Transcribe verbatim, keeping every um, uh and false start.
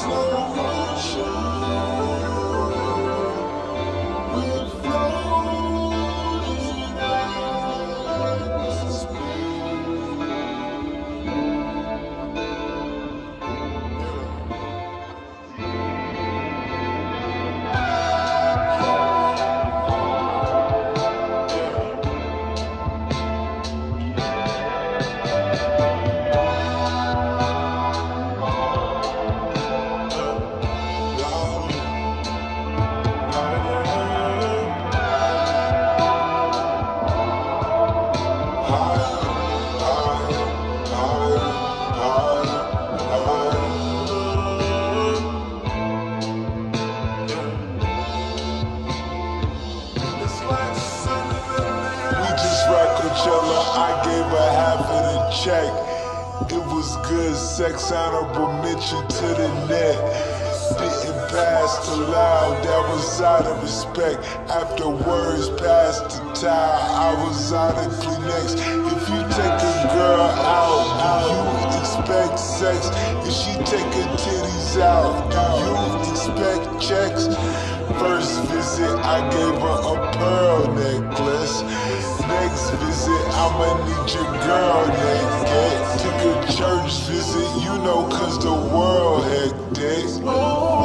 I gave her half of the check. It was good sex, honorable mention to the net. Didn't pass the loud, that was out of respect. After words passed the towel, I was out of Kleenex. If you take a girl out, do you expect sex? If she take her titties out, do you expect checks? First visit, I gave her a pearl necklace. Next visit, I'ma need your girl naked. Took a church visit, you know, cause the world hectic.